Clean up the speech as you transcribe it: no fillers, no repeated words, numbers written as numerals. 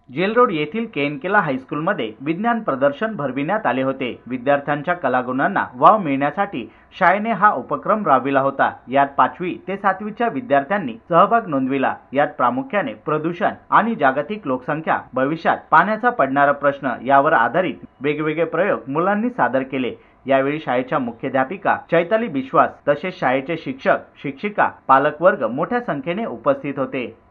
Gel road येथील केएनकेला हायस्कूलमध्ये विज्ञान प्रदर्शन भरविण्यात आले होते। विद्यार्थ्यांच्या कलागुणांना वाव मिळण्यासाठी शाळेने हा उपक्रम राबविला होता। यात 5वी ते 7वीच्या विद्यार्थ्यांनी सहभाग नोंदविला। यात प्रामुख्याने प्रदूषण आणि जागतिक लोकसंख्या, भविष्यात पाण्याचा पडणारा प्रश्न यावर आधारित वेगवेगळे प्रयोग मुलांनी सादर केले। यावेळी शाळेच्या मुख्याध्यापिका चैताली बिश्वास तसेच शाळेचे शिक्षक, शिक्षिका, पालक वर्ग मोठ्या संख्येने उपस्थित होते।